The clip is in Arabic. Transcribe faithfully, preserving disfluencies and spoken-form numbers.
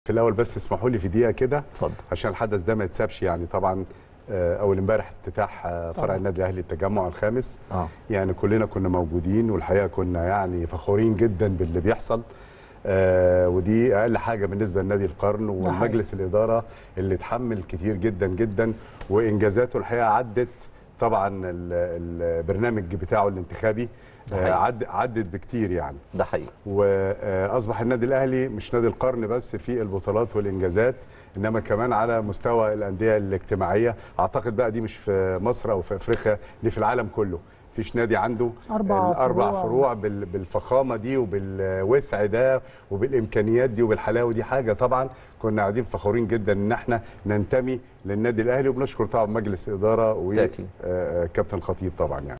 في الاول بس اسمحوا لي في دقيقه كده اتفضل. عشان الحدث ده ما يتسابش. يعني طبعا اول امبارح افتتاح فرع النادي الاهلي التجمع الخامس. اه يعني كلنا كنا موجودين والحقيقه كنا يعني فخورين جدا باللي بيحصل. آه ودي اقل حاجه بالنسبه لنادي القرن والمجلس الاداره اللي اتحمل كتير جدا جدا، وانجازاته الحقيقه عدت طبعا البرنامج بتاعه الانتخابي. آه عد عدت بكتير يعني. ده حقيقي. واصبح النادي الاهلي مش نادي القرن بس في البطولات والانجازات، انما كمان على مستوى الانديه الاجتماعيه. اعتقد بقى دي مش في مصر او في افريقيا، دي في العالم كله. مفيش نادي عنده اربع الاربع فروع, فروع بالفخامه دي وبالوسع ده وبالامكانيات دي وبالحلاوه دي. حاجه طبعا كنا قاعدين فخورين جدا ان احنا ننتمي للنادي الاهلي، وبنشكر طبعا مجلس اداره وكابتن الخطيب طبعا يعني.